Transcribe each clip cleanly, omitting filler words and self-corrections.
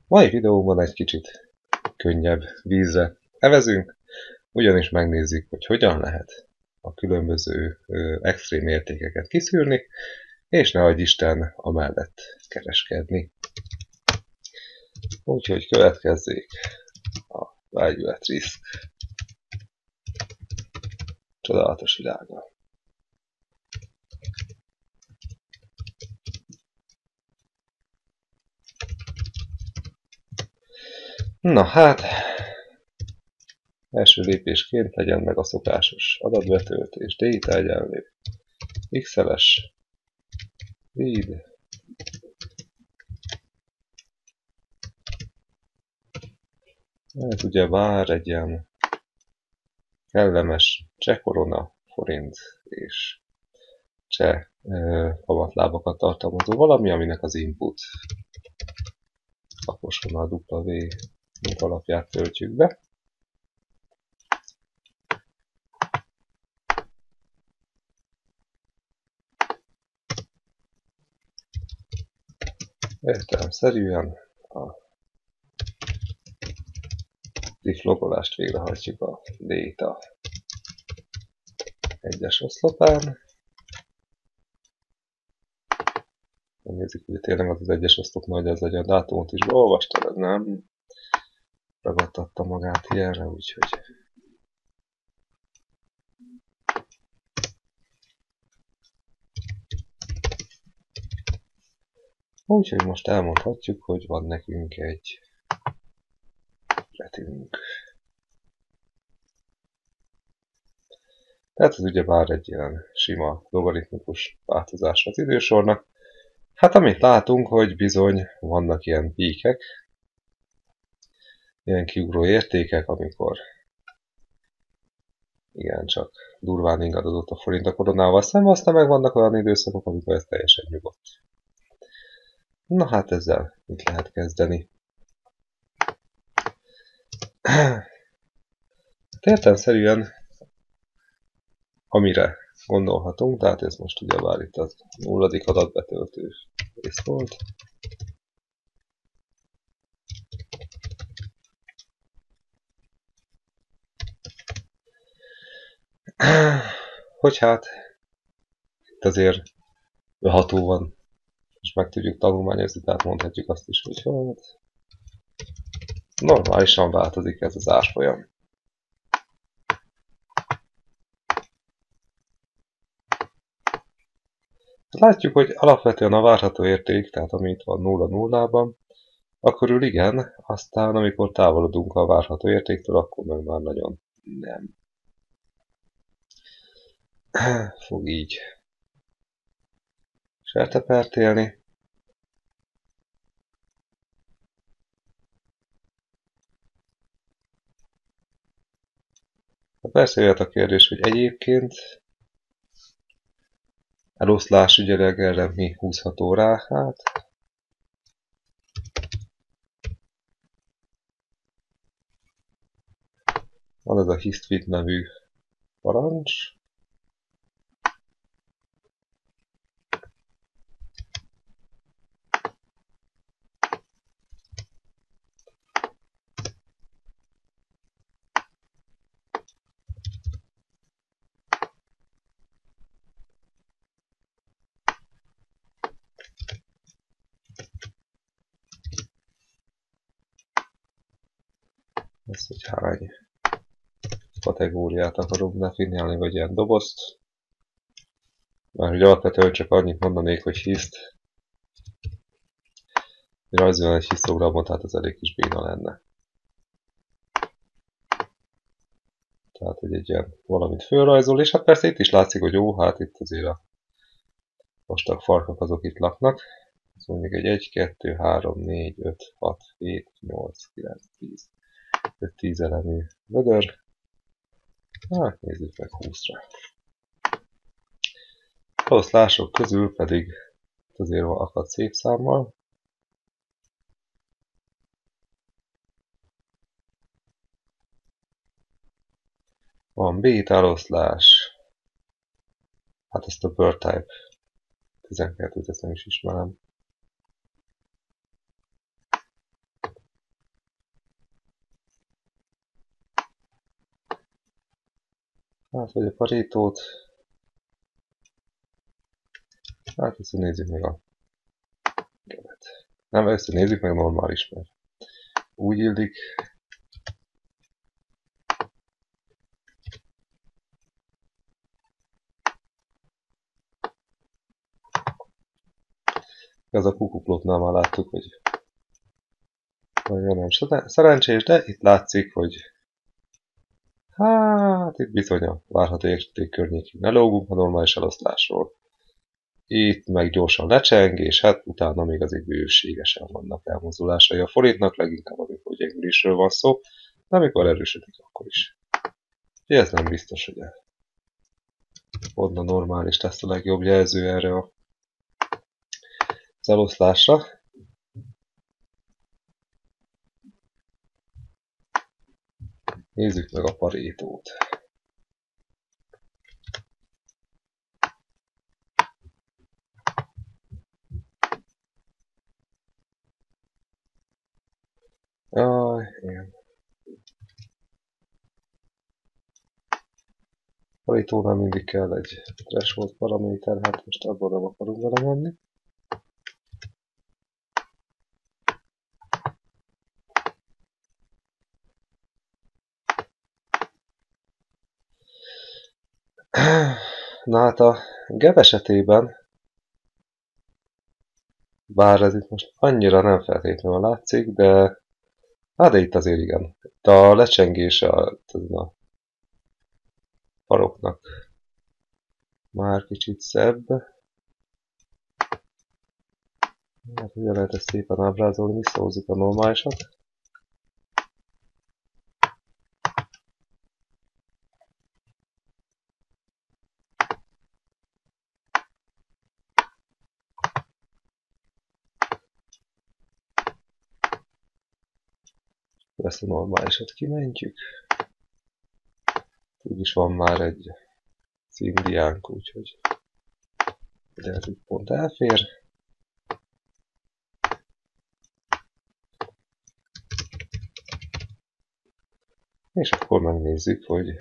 Mai videóban egy kicsit könnyebb vízre evezünk, ugyanis megnézzük, hogy hogyan lehet a különböző extrém értékeket kiszűrni, és ne adj Isten amellett kereskedni. Úgyhogy következzék a Value at Risk csodálatos világa. Na hát, első lépésként legyen meg a szokásos adatbetöltés, data egyenlő, XLS, read, ez ugye bár egy ilyen kellemes cseh korona, forint és cseh kamatlábakat tartalmazó valami, aminek az input laposan a W mint alapját töltjük be. Értelemszerűen a diff logolást végrehajtjuk a data egyes oszlopán. Nézzük, hogy tényleg az egyes oszlop nagy az legyen. A dátumot is beolvasta, de nem ragadtatta magát ilyenre, úgyhogy most elmondhatjuk, hogy van nekünk egy retünk. Tehát ez ugyebár egy ilyen sima logaritmikus változás az idősornak. Hát amit látunk, hogy bizony vannak ilyen píkek, ilyen kiugró értékek, amikor igen, csak durván ingadozott a forint a koronával szemben, aztán meg vannak olyan időszakok, amikor ez teljesen nyugodt. Na hát ezzel mit lehet kezdeni? Értelemszerűen amire gondolhatunk, tehát ez most ugyebár itt az nulladik adatbetöltő rész volt. Hogy hát itt azért beható van, és meg tudjuk tanulmányozni, tehát mondhatjuk azt is, hogy hát normálisan változik ez az árfolyam. Látjuk, hogy alapvetően a várható érték, tehát ami itt van 0,0-ban, akkor igen, aztán amikor távolodunk a várható értéktől, akkor meg már nagyon nem fog így sertepertélni. Persze jöhet a kérdés, hogy egyébként eloszlás ügyileg erre mi húzható rá, hát van ez a histfit nevű parancs. Ez, hogy hány kategóriát akarunk definiálni, vagy ilyen dobozt. Már hogy alapvetően csak annyit mondanék, hogy hiszt. Rajzolni egy hisztogramot, tehát az elég kis béna lenne. Tehát, hogy egy ilyen valamit fölrajzol, és hát persze itt is látszik, hogy jó, hát itt azért a vastag farkak azok itt laknak. Ez mondjuk egy 1, 2, 3, 4, 5, 6, 7, 8, 9, 10. 5-10 elemű vödör. Hát nézzük meg 20-ra. A oszlások közül pedig azért akad szép számmal. Van beta eloszlás. Hát ezt a bird type 12-t ezt nem is ismerem. Hát, vagy a parétót. Hát, ezt nézzük meg a kevet. Nem, ezt nézzük meg normális, mert úgy illik. Ez a kukuklótnál már láttuk, hogy nagyon nem szerencsés, de itt látszik, hogy hát itt bizony a várható érték környékén ne lógunk a normális eloszlásról. Itt meg gyorsan lecseng, és hát utána még azért bőségesen vannak elmozdulásai a forintnak, leginkább amikor gyengülésről van szó, de amikor erősödik, akkor is. Ez nem biztos, hogy pont a normális lesz a legjobb jelző erre az eloszlásra. Nézzük meg a parétót. Jaj, igen. Parétónál mindig kell egy threshold paraméter, hát most abban nem akarunk vele menni. Na hát a GEP esetében, bár ez itt most annyira nem feltétlenül látszik, de itt azért igen. Itt a lecsengés a faroknak már kicsit szebb. Hát ugye lehet ezt szépen ábrázolni, visszahozzuk a normálisat. Ezt a normálisat kimentjük. Úgyis van már egy színdiánk, úgyhogy de ez itt pont elfér. És akkor megnézzük, hogy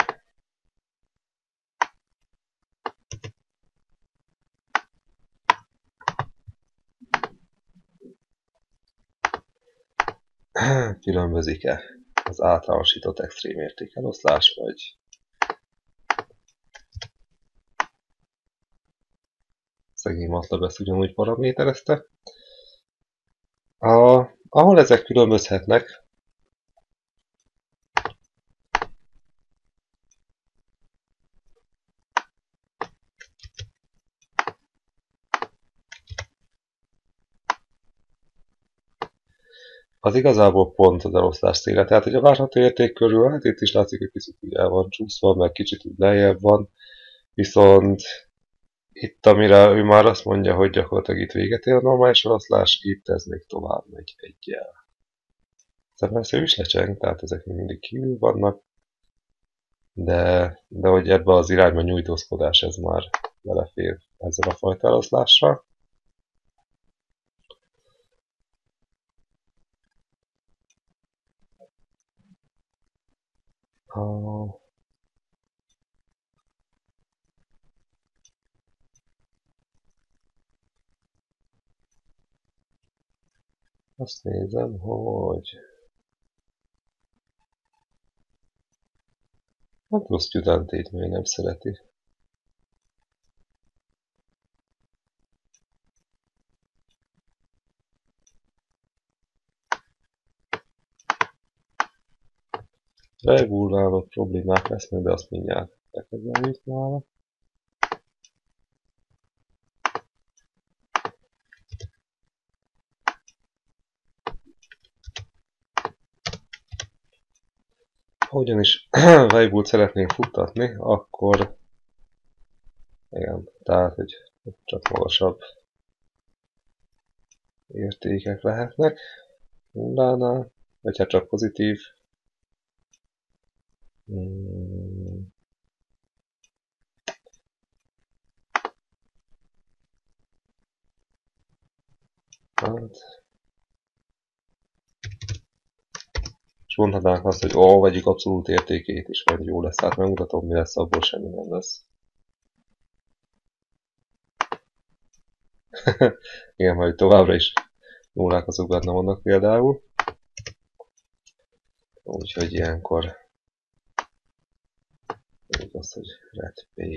különbözik-e az általánosított extrém értékeloszlás, vagy szegény MATLAB ezt ugyanúgy paraméterezte. Ahol ezek különbözhetnek, az igazából pont az eloszlás széle. Tehát, hogy a várható érték körül, hát itt is látszik, hogy kicsit úgy el van csúszva, meg kicsit úgy lejjebb van. Viszont itt, amire ő már azt mondja, hogy gyakorlatilag itt véget ér a normális eloszlás, itt ez még tovább megy egyel. Persze ő is lecseng, tehát ezek még mindig kívül vannak, de hogy ebbe az irányba nyújtózkodás ez már belefér ezzel a fajta eloszlással. Azt nézem, hogy a plusz studentét még nem szereti. Weibullnál ott problémák lesznek, de azt mindjárt lekezeljük nála. Ha ugyanis Weibullt szeretnénk futtatni, akkor igen, tehát hogy csak magasabb értékek lehetnek nullánál, vagy hát csak pozitív. Hát. És mondhatnánk azt, hogy ó, vegyük abszolút értékét is, vagy jó lesz, tehát megmutatom, mi lesz, abból semmi nem lesz. Igen, majd továbbra is nullák azok benne vannak például. Úgyhogy ilyenkor mondjuk azt, hogy ret p.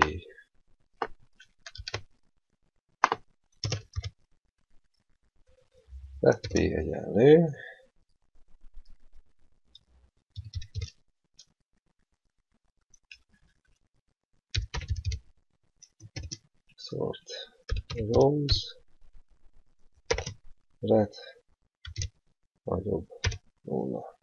Ret p egyenlő. Sort rows. Ret nagyobb nulla.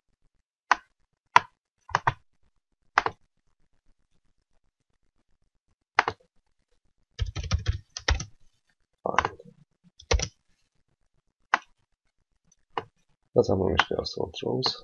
Igazából is kell a sort rows.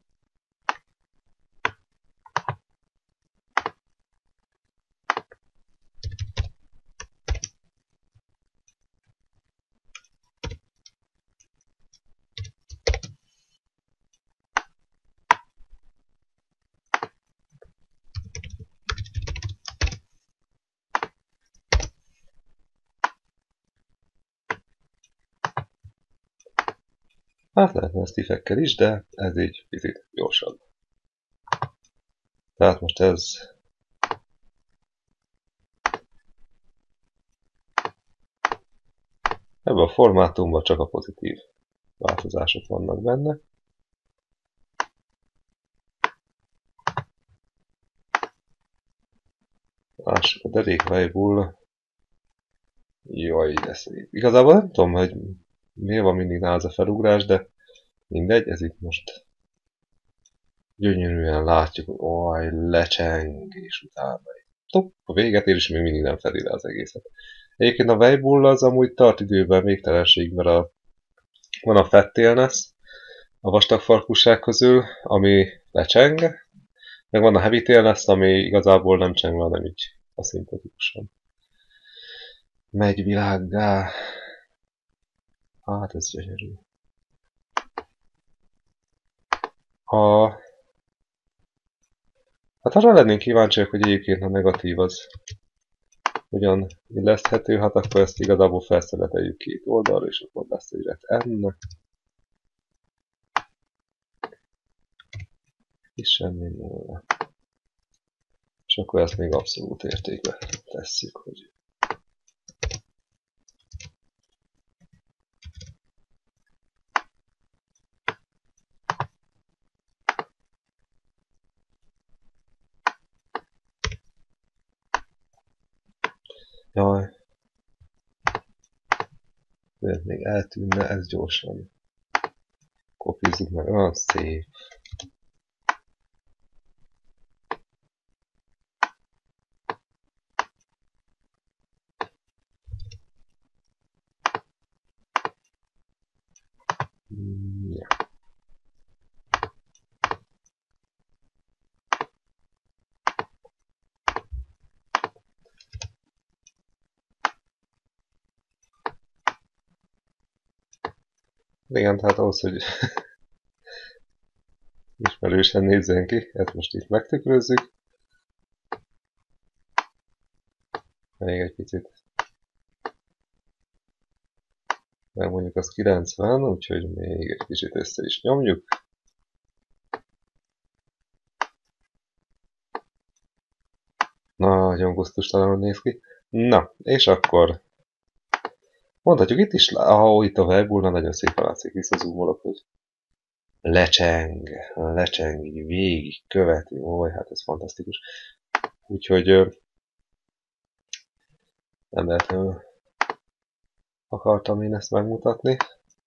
Hát lehetne ezt ifekkel is, de ez így picit gyorsabb. Tehát most ez ebben a formátumban csak a pozitív változások vannak benne. Lássuk a derék variable. Jaj, de szép. Igazából nem tudom, hogy miért van mindig nála ez a felugrás, de mindegy, ez itt most gyönyörűen látjuk, hogy oj, lecseng, és utána top, a véget ér, és még mindig nem fedi le az egészet. Egyébként a Weibull az amúgy tart időben végtelenség, mert van a Fattailness a vastag farkúság közül, ami lecseng, meg van a Heavytailness, ami igazából nem cseng, hanem így aszimmetikusan megy világgá. Hát ez gyönyörű. Hát arra lennénk kíváncsiak, hogy egyébként a negatív az hogyan illeszthető, hát akkor ezt igazából felszeleteljük két oldalra, és akkor lesz egy ret n. És semmi nulla. És akkor ezt még abszolút értékbe tesszük, hogy jaj. De még eltűnne, ez gyorsan. Kopizzuk meg, olyan szép. Ja. Igen, tehát ahhoz, hogy ismerősen nézzen ki, ezt most itt megtükrözzük. Még egy picit. Mert mondjuk az 90, úgyhogy még egy kicsit össze is nyomjuk. Nagyon gusztustalanul néz ki. Na, és akkor mondhatjuk itt is, itt a Weibullnál nagyon szépen látszik, visszazoomolok, hogy lecseng, így végig követi, ój, hát ez fantasztikus. Úgyhogy nem lehetően akartam én ezt megmutatni.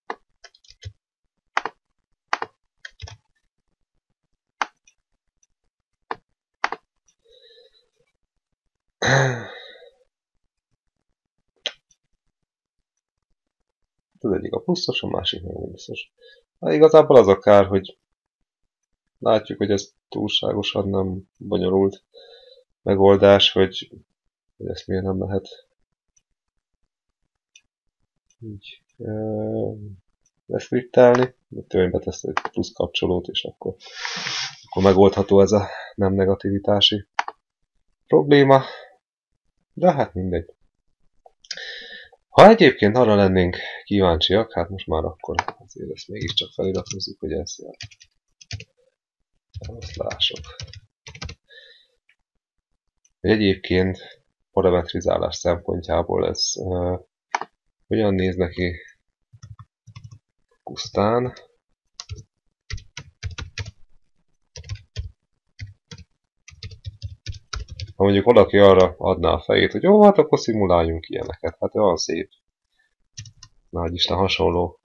Az egyik a pluszos, a másik meg a mínuszos. Hát igazából az a kár, hogy látjuk, hogy ez túlságosan nem bonyolult megoldás, hogy ezt miért nem lehet így leszkriptelni, betesz egy plusz kapcsolót, és akkor megoldható ez a nem negativitási probléma. De hát mindegy. Ha egyébként arra lennénk kíváncsiak, hát most már akkor azért ezt mégiscsak feliratkozzuk, hogy ez ilyen eloszlások. Egyébként parametrizálás szempontjából ez hogyan néz neki pusztán. Ha mondjuk valaki arra adná a fejét, hogy jó, hát akkor szimuláljunk ilyeneket, hát olyan szép. Nagy Isten hasonló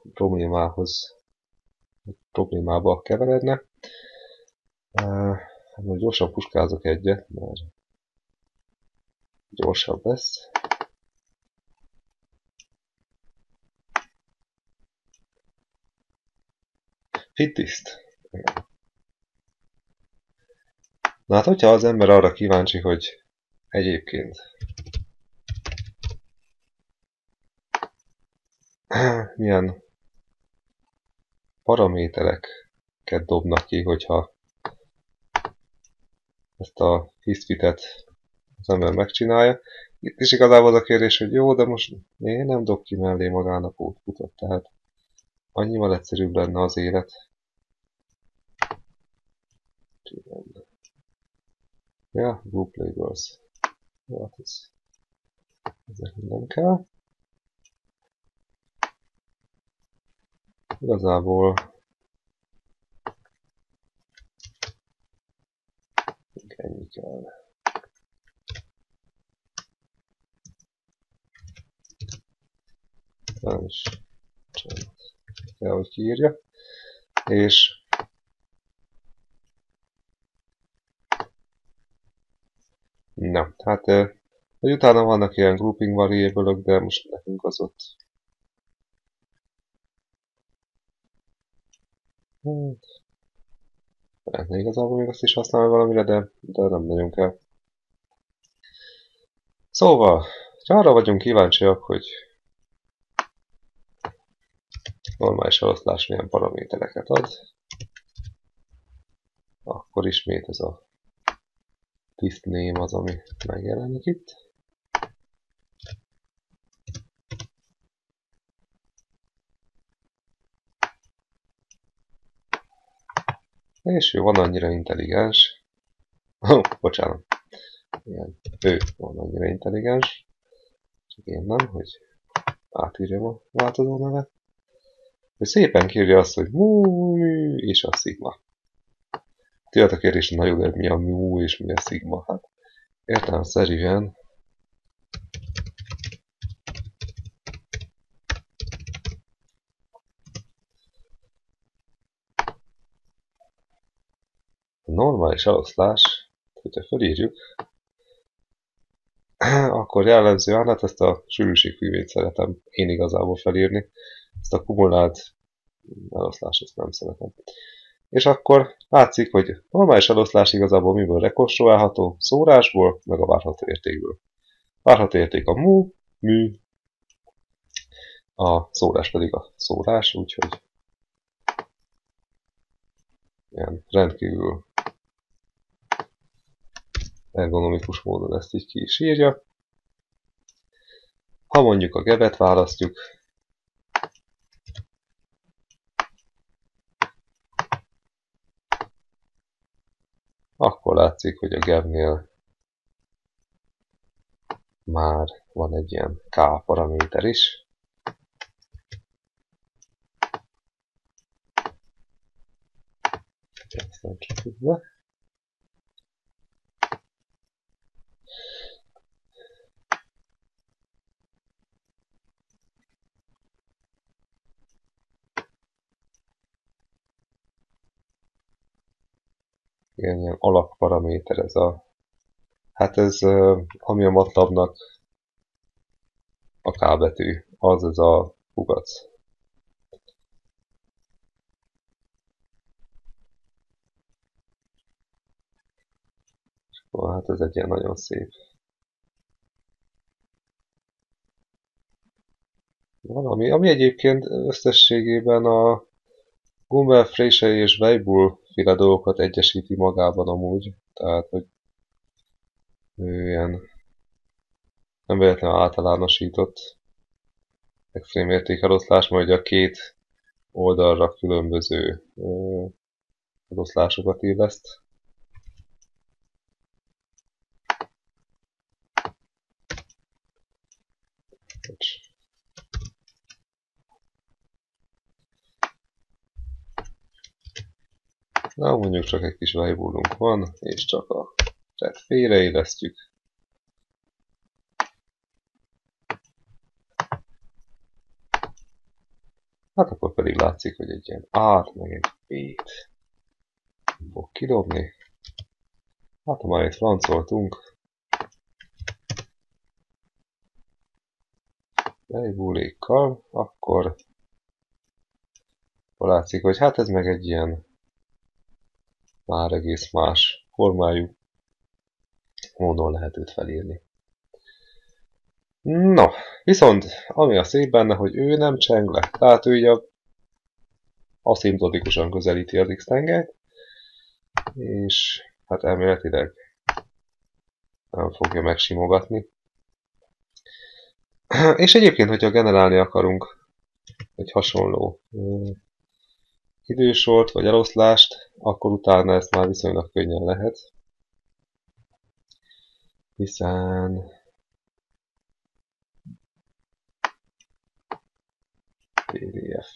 problémába keveredne. Most gyorsan puskázok egyet, mert gyorsabb lesz. Fittist. Na hát, hogyha az ember arra kíváncsi, hogy egyébként milyen paramétereket dobnak ki, hogyha ezt a histfitet az ember megcsinálja. Itt is igazából az a kérdés, hogy jó, de most miért nem dob ki mellé magának outputot, tehát annyival egyszerűbb lenne az élet. Ja, group labels. Ja, ezek nem kell. Igazából ennyi kell. Nem is kell, hogy kiírja. És na, hát hogy utána vannak ilyen grouping variable-ök, de most nekünk az ott lehetne igazából még azt is használni valamire, de nem nagyon kell. Szóval, ha arra vagyunk kíváncsiak, hogy normális eloszlás milyen paramétereket ad, akkor ismét ez a list name az, ami megjelenik itt. És ő van annyira intelligens. Bocsánat. Igen, ő van annyira intelligens. Csak én nem, hogy átírjam a változó nevet. Ő szépen kírja azt, hogy mu és a szigma. Tőled a kérdés, na jó, de mi a mu és mi a szigma? Hát értelemszerűen a normális eloszlás, hogyha felírjuk, akkor jellemzően, hát ezt a sűrűségfüggvényt szeretem én igazából felírni. Ezt a kumulált eloszlást ezt nem szeretem. És akkor látszik, hogy normális eloszlás igazából miből rekonstruálható? Szórásból, meg a várható értékből. Várható érték a mu, mű, a szórás pedig a szórás, úgyhogy ilyen rendkívül ergonomikus módon ezt így ki is írja. Ha mondjuk a gebet választjuk, akkor látszik, hogy a gebnél már van egy ilyen k paraméter is. Ezt nem csukjuk be. Ilyen alapparaméter ez a... Hát ez, ami a MATLAB-nak a K betű, az ez a kukac. Hát ez egy ilyen nagyon szép. valami, ami egyébként összességében a Gumbel, Frasier és Weibull féle dolgokat egyesíti magában amúgy. Tehát, hogy ő ilyen nem véletlenül általánosított extrém értékeloszlás, majd a két oldalra különböző eloszlásokat illeszt. Na, mondjuk csak egy kis Weibullunk van, és csak a tehát félreélesztjük. Hát akkor pedig látszik, hogy egy ilyen A-t, meg egy B-t fog kidobni. Hát ha már itt francoltunk, Weibullékkal, akkor látszik, hogy hát ez meg egy ilyen már egész más formájú módon lehet őt felírni. No, viszont ami a szép benne, hogy ő nem cseng le. Tehát ő így aszimtotikusan közelíti az X-tengelyt, és hát elméletileg nem fogja megsimogatni. És egyébként, hogyha generálni akarunk egy hasonló idősort vagy eloszlást, akkor utána ezt már viszonylag könnyen lehet. Hiszen PDF.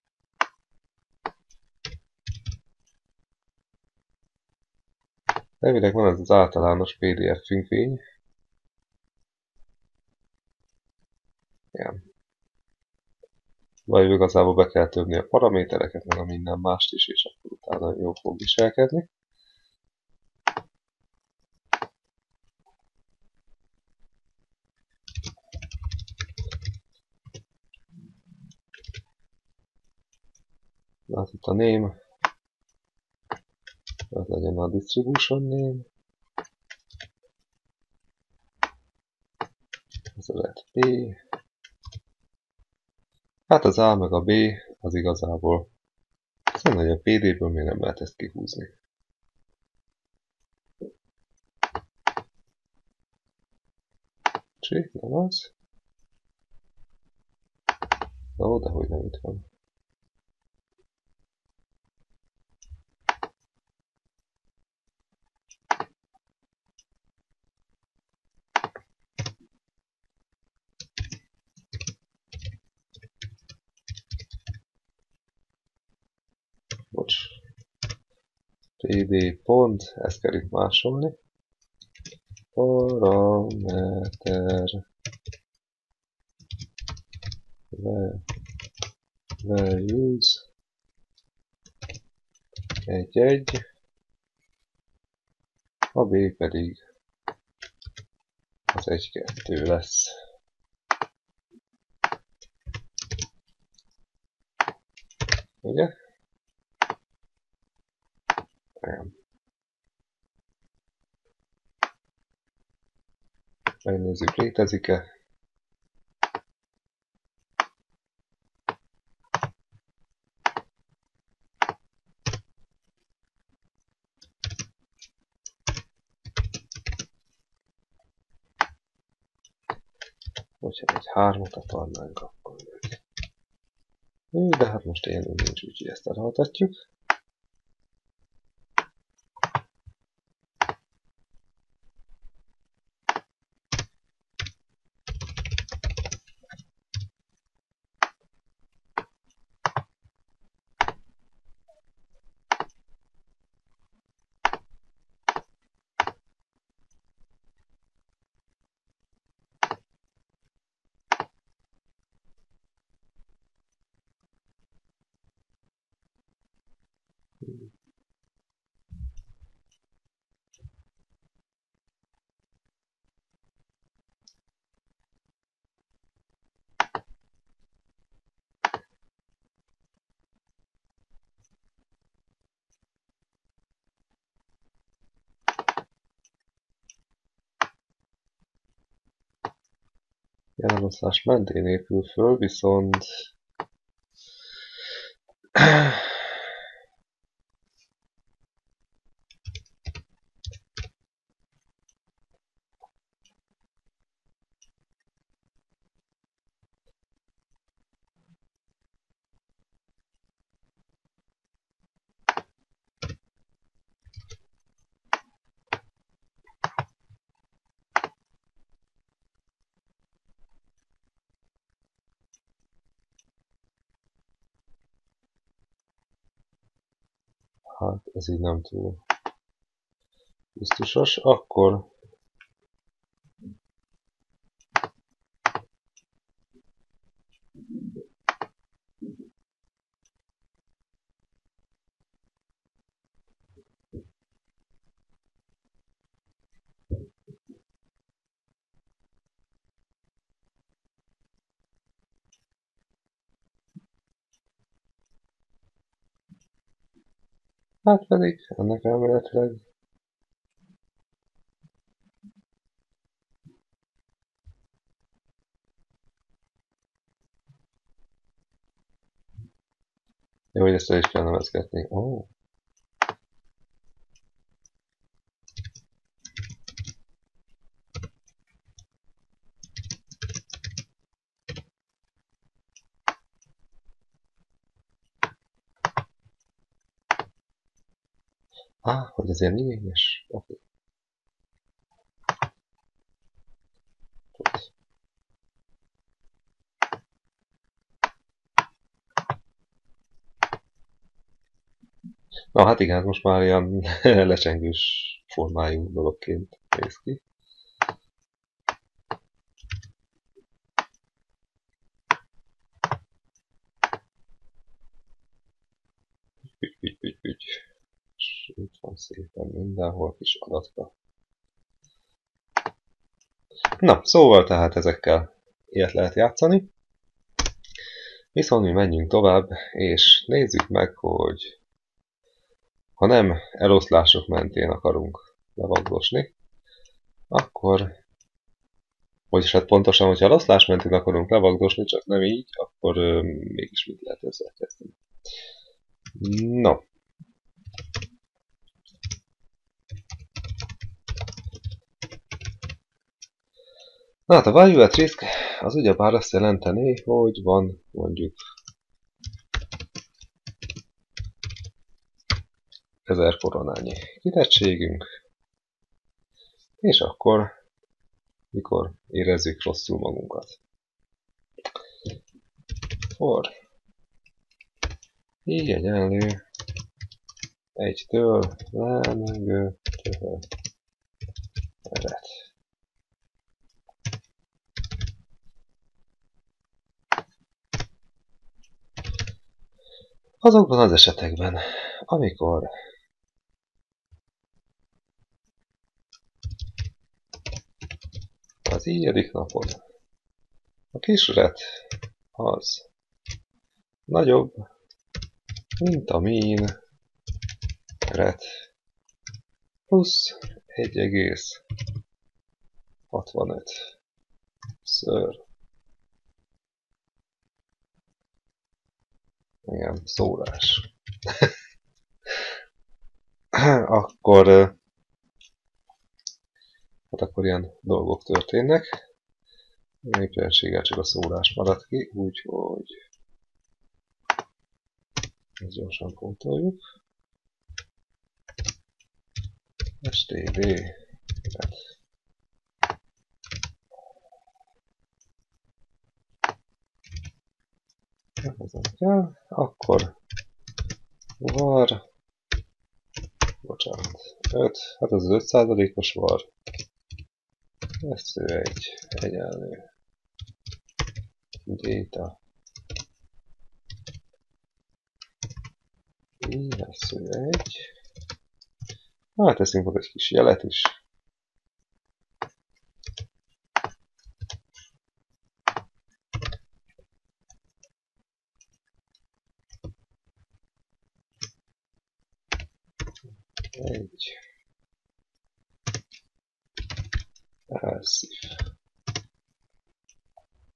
Elvileg van ez az általános PDF függvény. Igen. Vagy igazából be kell töbni a paramétereket, meg a minden mást is, és akkor utána jól fog viselkedni. Hát itt a name, ez legyen a distribution name. Ez lehet B. Hát az A meg a B az igazából. Szóval, hogy a PD-ből még nem lehet ezt kihúzni. Csi, nem az? Ó, de hogy nem itt van. Bocs. PD pont, ezt kell itt másolni. Parameter values 1-1, a B pedig az 1-2 lesz. Ugye? Nem. Megnézzük, létezik-e. Hogyha egy 3-at akarnánk, akkor meg. De hát most ilyen nincs, úgyhogy ezt elhallgatjuk. Eloszlás mentén épül föl, viszont... Hát ez így nem túl biztosos. Akkor hát pedig ennek elméletileg jó, hogy ezt el is kell nevezgetni. Ó. Hogy ez ilyen igényes? Oké. Na hát igen, most már ilyen lecsengős formájú dologként néz ki. Ügy. És itt van szépen mindenhol kis adatka. Na, szóval tehát ezekkel ilyet lehet játszani. Viszont mi menjünk tovább, és nézzük meg, hogy ha nem eloszlások mentén akarunk levagdosni, akkor, vagyis hát pontosan, hogyha eloszlás mentén akarunk levagdosni, csak nem így, akkor mégis mit lehet ezzel kezdeni. No. Na hát a value at risk az ugyebár azt jelenteni, hogy van mondjuk 1000 koronányi kitettségünk, és akkor mikor érezzük rosszul magunkat. For így egyenlő 1-től lemegő ered. Azokban az esetekben, amikor az írjadik napon a kisret az nagyobb, mint a mean ret plusz 1,65 ször. Igen, szórás. akkor, hát akkor ilyen dolgok történnek. Éppenséggel csak a szórás maradt ki, úgyhogy ezt gyorsan pótoljuk. std ezen kell, akkor var, bocsánat, 5, hát az 5%-os var, SZÜ1 egyenlő data SZÜ1, hát teszünk oda egy kis jelet is, egy elszív.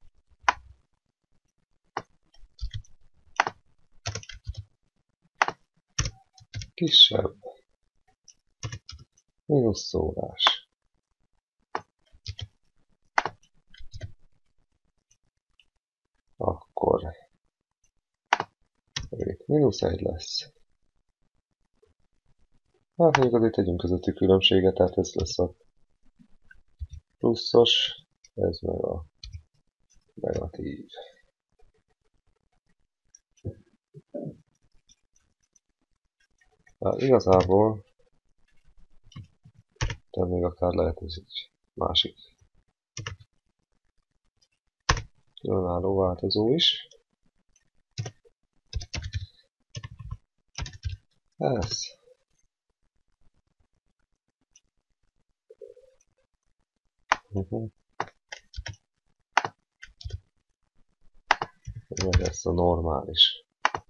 kisebb, mínusz szórás. Akkor itt -1 lesz. Hát mondjuk azért tegyünk közötti különbséget, tehát ez lesz a pluszos, ez meg a negatív. Hát igazából de még akár lehet ez egy másik különálló változó is. Ez. Ez lesz a normális.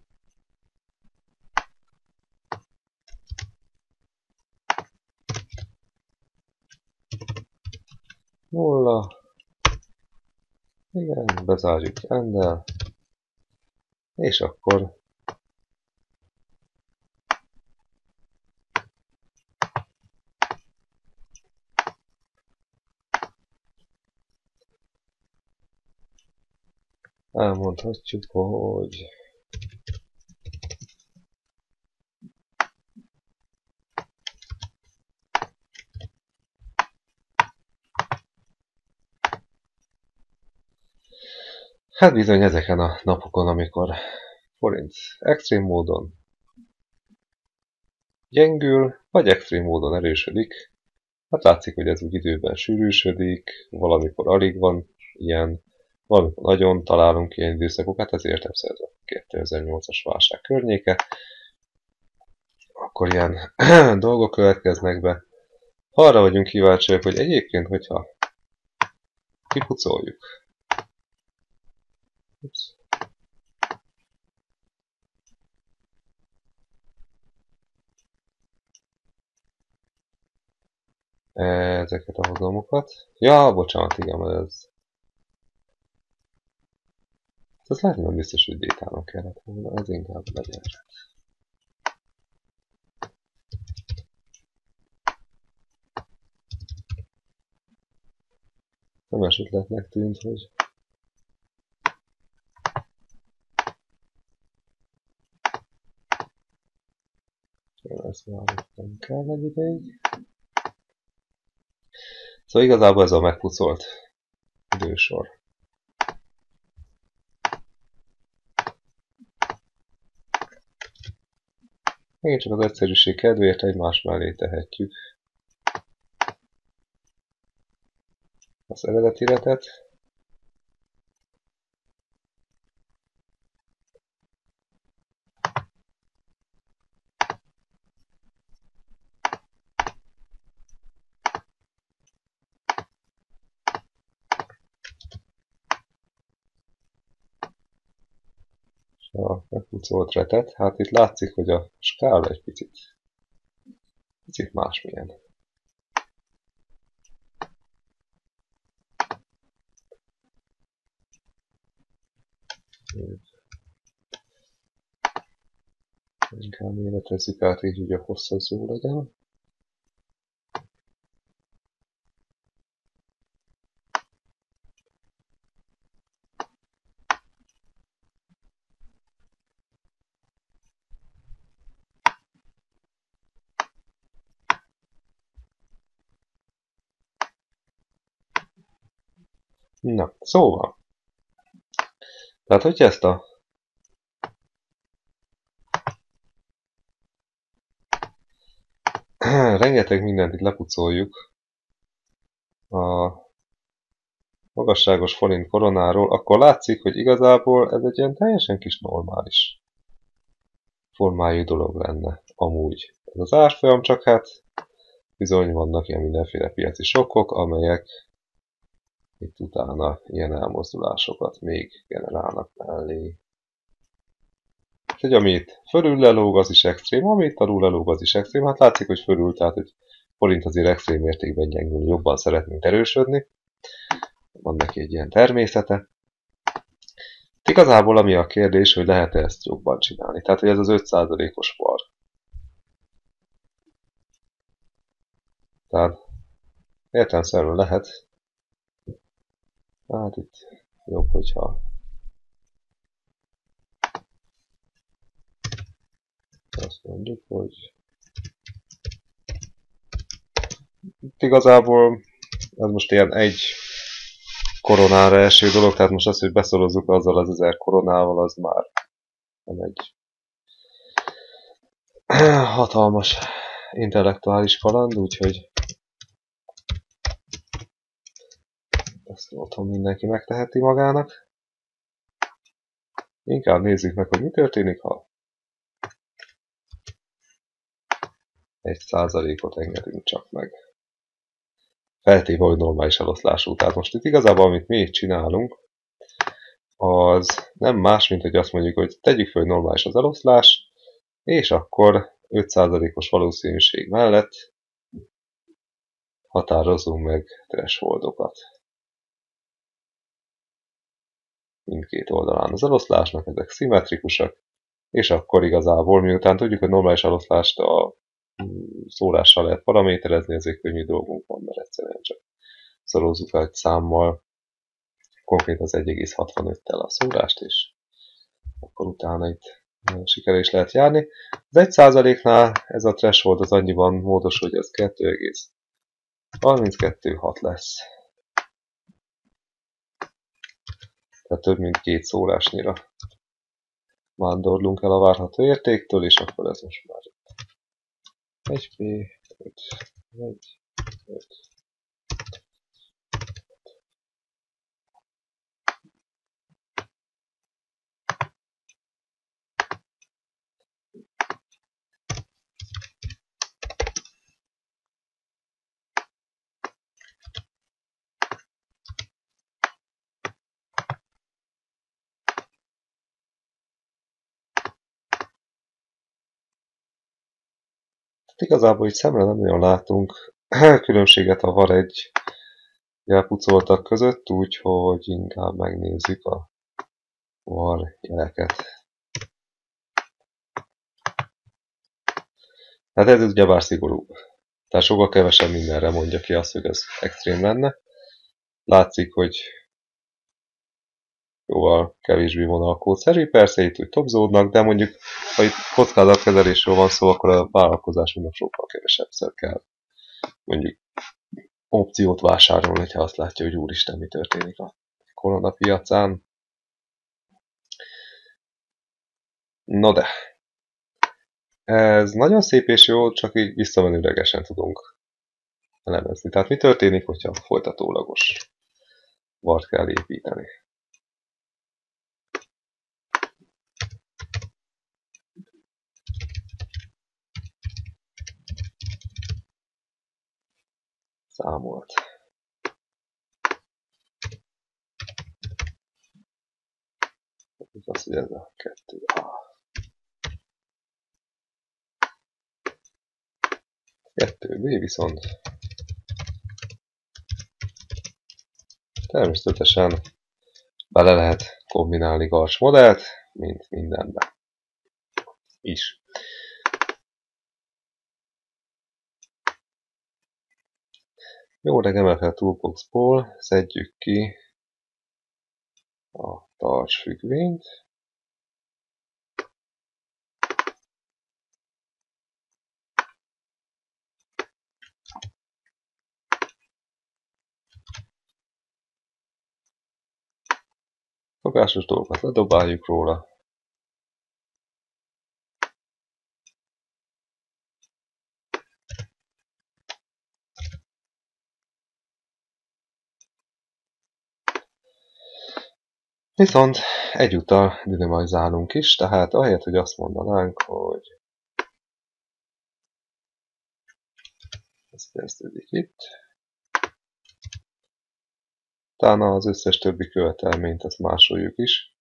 Nulla. Igen, bezárjuk ennél. És akkor elmondhatjuk, hogy hát bizony ezeken a napokon, amikor forint extrém módon gyengül, vagy extrém módon erősödik, hát látszik, hogy ez úgy időben sűrűsödik, valamikor alig van ilyen, valamikor nagyon találunk ilyen időszakokat, ezért ez a 2008-as válság környéke. Akkor ilyen dolgok következnek be. Arra vagyunk kíváncsiak, hogy egyébként, hogyha kipucoljuk. Ups. Ezeket a hozamokat. Ja, bocsánat, igen, mert ez lehet, nem biztos, hogy détának kellett volna, ez inkább legyen. Nem esetletnek tűnt, hogy ezt már nem kell egy ideig. Szóval igazából ez a megpucolt idősor. Még csak az egyszerűség kedvéért egymás mellé tehetjük az eredeti retet. A megpucolt retet, hát itt látszik, hogy a skála egy picit másmilyen. Inkább méretezzük át így, hogy a hossz az jó legyen. Na, szóval. Tehát, hogyha ezt a rengeteg mindent itt lepucoljuk a magasságos forint koronáról, akkor látszik, hogy igazából ez egy ilyen teljesen kis normális formájú dolog lenne amúgy. Ez az árfolyam, csak hát bizony vannak ilyen mindenféle piaci sokkok, amelyek itt utána ilyen elmozdulásokat még generálnak mellé. Úgyhogy amit fölül lelóg, az is extrém, amit alul lelóg, az is extrém. Hát látszik, hogy fölül, tehát hogy forint azért extrém mértékben gyengül, jobban szeretnénk erősödni. Van neki egy ilyen természete. Igazából ami a kérdés, hogy lehet-e ezt jobban csinálni. Tehát, hogy ez az 5%-os var. Tehát értelemszerűen lehet. Hát itt jobb, hogyha azt mondjuk, hogy itt igazából ez most ilyen egy koronára eső dolog, tehát most az, hogy beszorozzuk azzal az 1000 koronával, az már nem egy hatalmas intellektuális kaland, úgyhogy ezt otthon mindenki megteheti magának. Inkább nézzük meg, hogy mi történik, ha 1%-ot engedünk csak meg. Feltéve, hogy normális eloszlású. Tehát most itt igazából, amit mi itt csinálunk, az nem más, mint hogy azt mondjuk, hogy tegyük fel, hogy normális az eloszlás, és akkor 5%-os valószínűség mellett határozzunk meg thresholdokat. Mindkét oldalán az eloszlásnak, ezek szimmetrikusak, és akkor igazából, miután tudjuk, hogy normális eloszlást a szórással lehet paraméterezni, ezért könnyű dolgunk van, mert egyszerűen csak szorozzuk fel egy számmal, konkrét az 1,65-tel a szórást, és akkor utána itt sikerül is lehet járni. Az 1%-nál ez a threshold az annyiban módosul, hogy ez 2,326 lesz. Tehát több mint 2 szórásnyira vándorlunk el a várható értéktől, és akkor ez most már 1p, 5, 1, 5. Igazából itt szemre nem nagyon látunk különbséget a var egy jelpucoltak között, úgyhogy inkább megnézzük a var jeleket. Hát ez ugyebár szigorúbb. Tehát sokkal kevesebb mindenre mondja ki azt, hogy ez extrém lenne. Látszik, hogy jóval kevésbé vonalkódszerű, persze itt úgy topzódnak, de mondjuk, ha itt kockázatkezelésről van szó, akkor a vállalkozásnak sokkal kevesebbszer kell mondjuk opciót vásárolni, hogyha azt látja, hogy úristen, mi történik a koronapiacán. No de, ez nagyon szép és jó, csak így visszamenőlegesen tudunk elemezni. Tehát mi történik, hogyha folytatólagos vart kell építeni? Számolt. Ez az, hogy ez a 2A. 2B viszont természetesen bele lehet kombinálni Garch modellt, mint mindenben is. Jó reggel fel toolboxból szedjük ki a tarts függvényt. Szokásos dolgokat ledobáljuk róla. Viszont egyúttal dinamizálunk is, tehát ahelyett, hogy azt mondanánk, hogy ez kezdődik itt, utána az összes többi követelményt azt másoljuk is.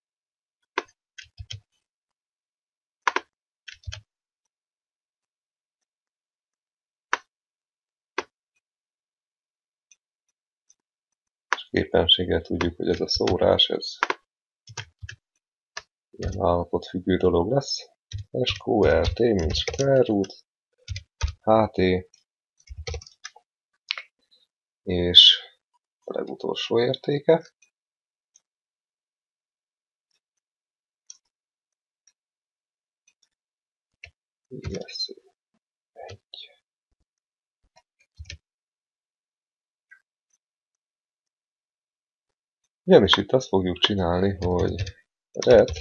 És éppenséggel tudjuk, hogy ez a szórás, ez ilyen állapotfüggő dolog lesz. SQRT, mint square root, HT, és a legutolsó értéke. Lesz egy. Ugyanis itt azt fogjuk csinálni, hogy ret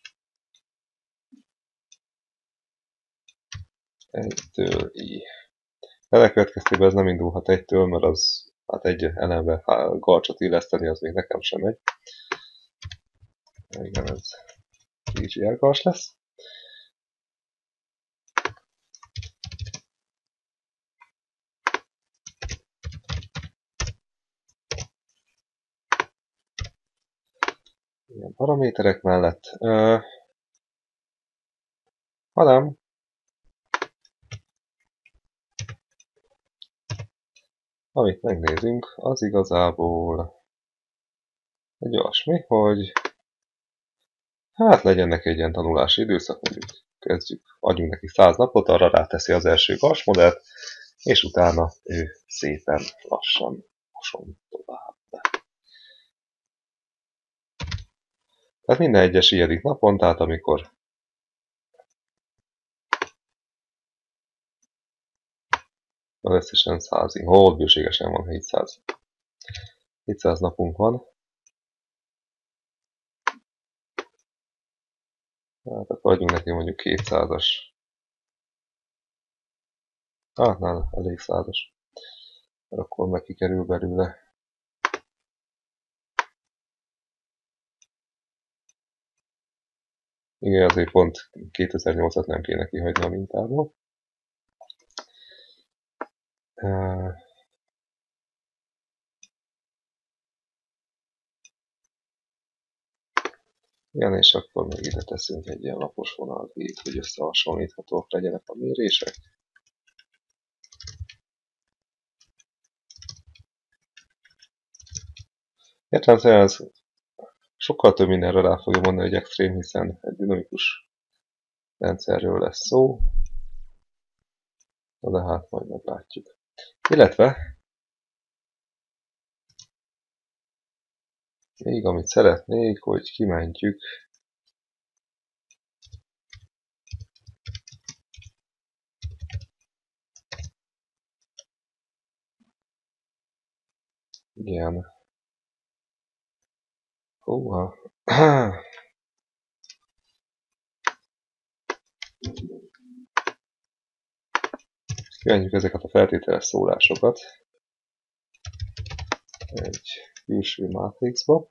1-től i. Ennek következtében ez nem indulhat 1-től, mert az hát egy elembe garcsot illeszteni, az még nekem sem megy. Igen, ez GGR garcs lesz. Ilyen paraméterek mellett. Hanem amit megnézünk, az igazából egy olyasmi, hogy hát legyen neki egy ilyen tanulási időszak, mondjuk kezdjük, adjunk neki 100 napot, arra ráteszi az első garsmodellt, és utána ő szépen lassan moson tovább. Tehát minden egyes ilyedik napon, tehát amikor az összesen 100, bőségesen van 700. 700 napunk van. Hát akkor adjunk neki mondjuk 200-as. Hát nem, elég 100-as. Akkor meg kikerül belőle. Igen, azért pont 2008-at nem kéne kihagyni a mintából. Igen, és akkor még ide teszünk egy ilyen lapos vonalat így, hogy összehasonlíthatók legyenek a mérések. Értelemszerűen ez sokkal több mindenre rá fogja mondani, hogy extrém, hiszen egy dinamikus rendszerről lesz szó. De hát majd meglátjuk. Illetve még amit szeretnék, hogy kimentjük ilyen húha. Kimentjük ezeket a feltételes szólásokat egy külső mátrixba.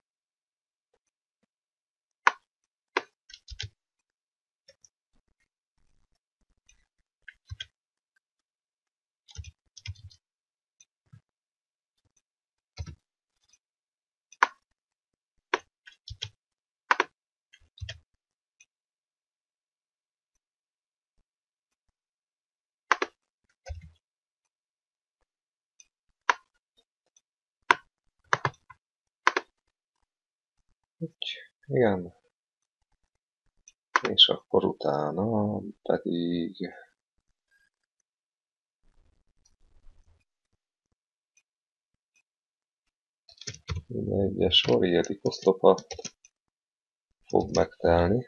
Igen. És akkor utána pedig minden egyes sor ilyedik oszlopa fog megtelni.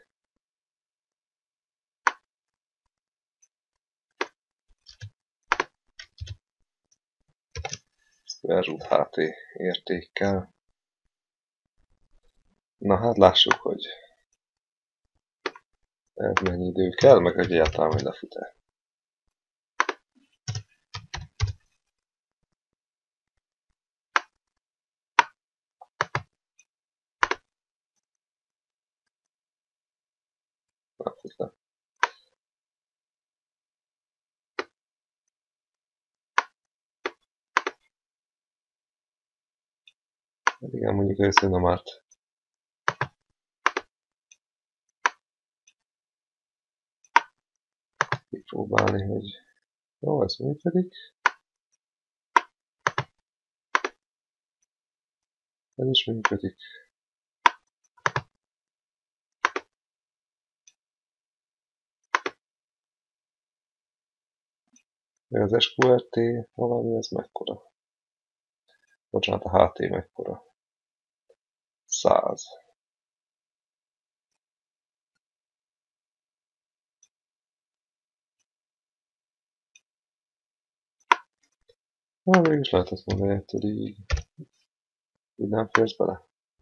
Square root HT értékkel. Na hát lássuk, hogy ez mennyi idő kell, meg hogy egyáltalán hogy lefut-e. Lefut le. Hát igen, mondjuk először nem árt. Kipróbálni, hogy jó, ez működik. Ez is működik. De az SQRT valami, ez mekkora? Bocsánat, a HT mekkora? 100. Mégis lehetett mondani, ettől így nem férsz bele.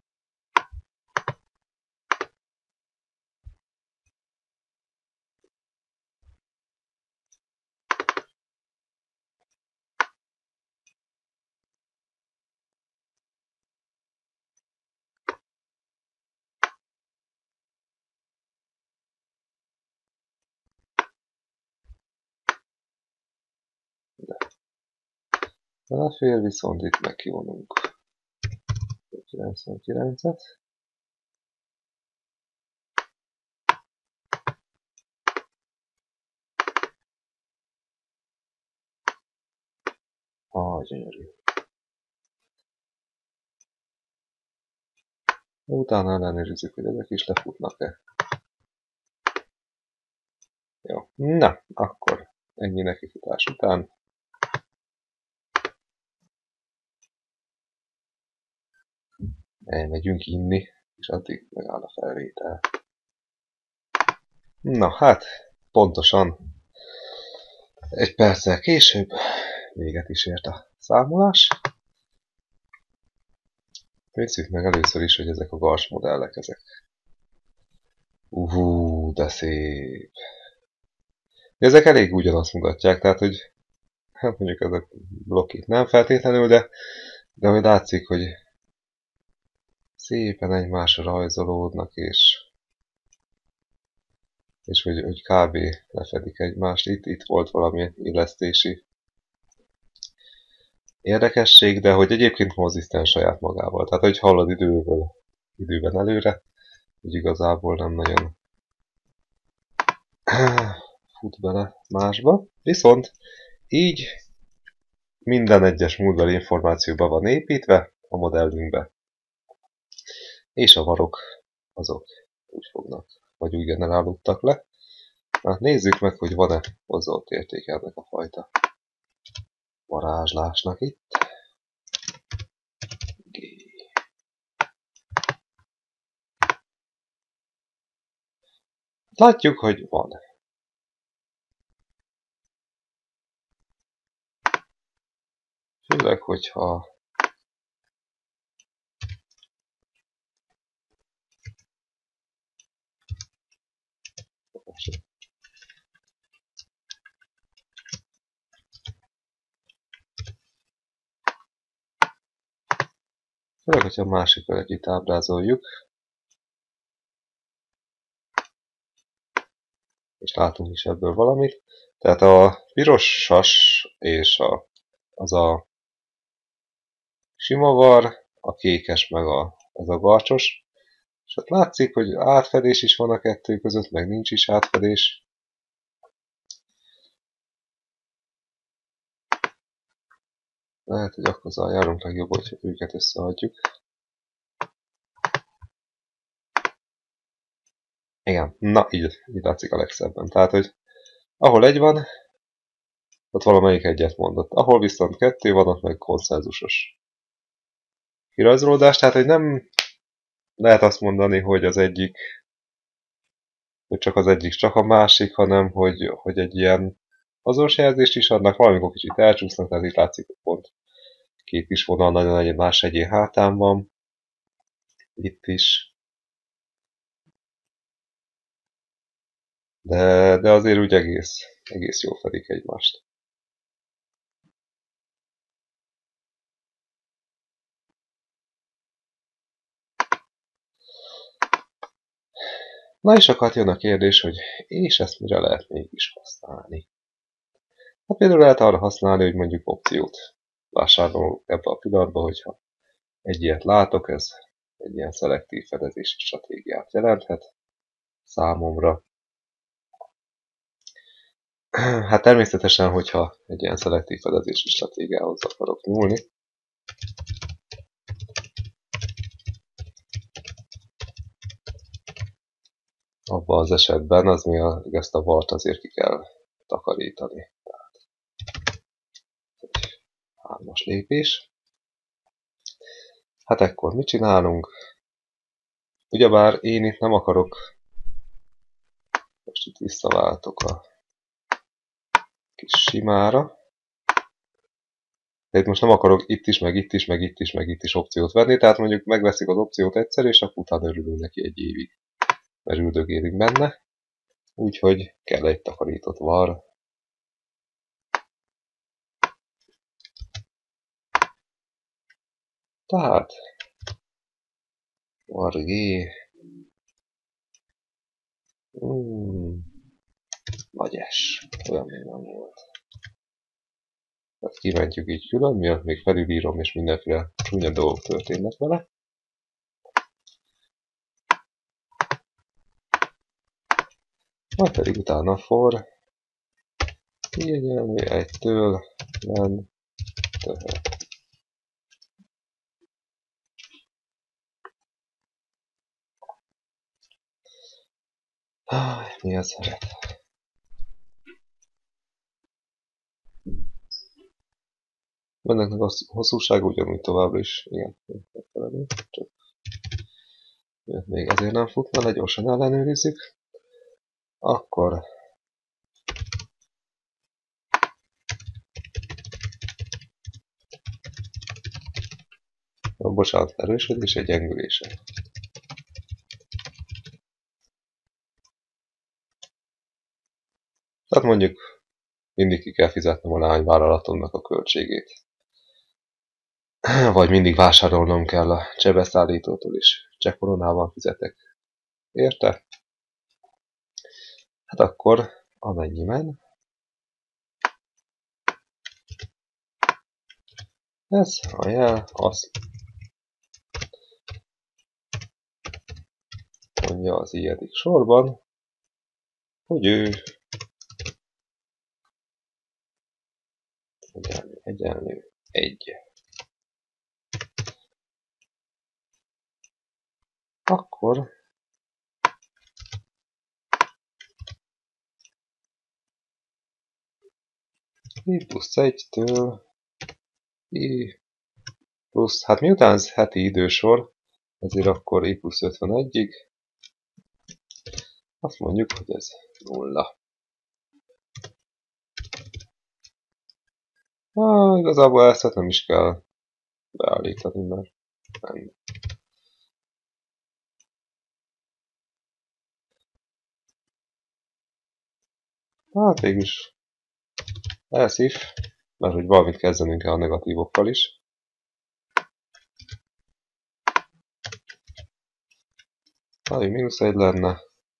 Belefér, viszont itt megkívánunk 99-et. Gyönyörű. Utána ellenőrizzük, hogy ezek is lefutnak-e. Jó, na, akkor ennyi nekifutás után. Elmegyünk inni, és addig megáll a felvétel. Na hát, pontosan 1 perccel később véget is ért a számolás. Nézzük meg először is, hogy ezek a Gars modellek, ezek. De szép. Ezek elég ugyanazt mutatják, tehát hogy hát mondjuk ezek blokkit nem feltétlenül, de hogy látszik, hogy szépen egymásra rajzolódnak, és hogy kb. Lefedik egymást. Itt volt valami illesztési érdekesség, de hogy egyébként konzisztens saját magával. Tehát, hogy hallod időben előre, hogy igazából nem nagyon fut bele másba. Viszont így minden egyes múltbeli információba van építve a modellünkbe. És a varok azok úgy fognak, vagy úgy generálódtak le. Hát nézzük meg, hogy van-e hozzáadott értéke ennek a fajta varázslásnak itt. Látjuk, hogy van. Főleg, hogyha a másikkal együtt ábrázoljuk, és látunk is ebből valamit. Tehát a piros sas és az a sima var, a kékes meg az a garcsos. És ott látszik, hogy átfedés is van a kettő között, meg nincs is átfedés. Lehet, hogy akkor azzal járunk legjobb, hogy őket összeadjuk. Igen, na így látszik a legszebben. Tehát, hogy ahol egy van, ott valamelyik egyet mondott. Ahol viszont 2 van, ott meg konszenzusos kirajzolódás. Tehát, hogy nem lehet azt mondani, hogy csak az egyik, csak a másik, hanem hogy egy ilyen azonos jelzést is adnak, valamikor kicsit elcsúsznak, tehát itt látszik, hogy pont 2 kis vonal nagyon egy más egyén hátán van. Itt is. De azért úgy egész jól fedik egymást. Na és akkor jön a kérdés, hogy és ezt mire lehet mégis használni? Hát például lehet arra használni, hogy mondjuk opciót vásárolok ebbe a pillanatban, hogyha egy ilyet látok, ez egy ilyen szelektív fedezési stratégiát jelenthet számomra. Hát természetesen, hogyha egy ilyen szelektív fedezési stratégiához akarok nyúlni, abban az esetben ezt a vart azért ki kell takarítani. Tehát egy 3-as lépés. Hát ekkor mit csinálunk? Ugyebár én itt nem akarok, most itt visszaváltok a kis simára. De itt most nem akarok itt is, meg itt is, meg itt is, meg itt is opciót venni, tehát mondjuk megveszik az opciót egyszer, és akkor utána örülünk neki egy évig, mert üldögélünk benne. Úgyhogy kell egy takarított var. Tehát var G. Nagy S. Olyan még nem volt. Tehát kimentjük így külön, miatt még felülírom, és mindenféle csúnya dolgok történnek vele. Majd pedig utána for kiegyenlő 1-től len töhet. Mi az szeret? Ennek a hosszúsága ugyanúgy továbbra is igen megfelelő, csak még ezért nem futna le, gyorsan ellenőrizzük. Akkor bocsánat, erősödése, gyengülése. Tehát mondjuk mindig ki kell fizetnem a leányvállalatomnak a költségét. Vagy mindig vásárolnom kell a csebeszállítótól is. Cseh koronában fizetek. Érte? Hát akkor amennyiben ez a jel, azt mondja az ilyedik sorban, hogy ő egyenlő 1. Akkor i plusz 1-től i plusz, hát miután ez heti idősor, ezért akkor i plusz 51-ig, azt mondjuk, hogy ez 0. Igazából ezt nem is kell beállítani, mert nem. Hát végülis else if, mert hogy valamit kezdenünk el a negatívokkal is. Ami -1 lenne.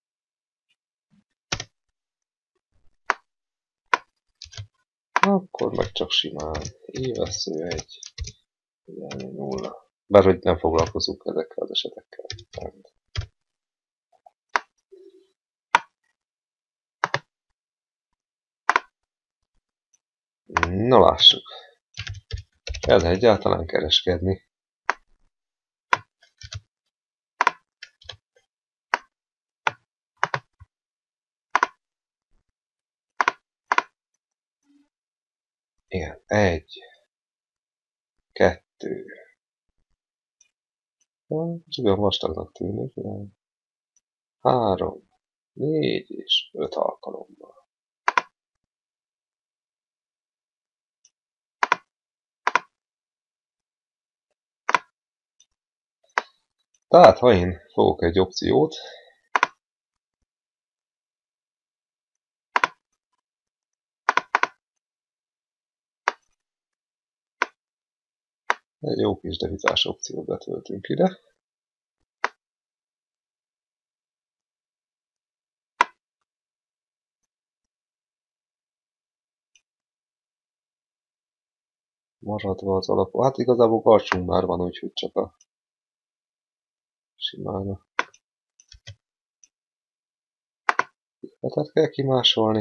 Akkor meg csak simán i-vesző 1, egyenlő 0. Bár hogy nem foglalkozunk ezekkel az esetekkel. Na lássuk. Kell egyáltalán kereskedni. Igen, 1, 2. Csak olyan vastagnak tűnik. 3, 4 és 5 alkalommal. Tehát, ha én fogok egy opciót, egy jó kis devizás opciót betöltünk ide. Maradva az alap. Hát igazából karcsunk már van, úgyhogy csak a simána. Tehát kell kimásolni.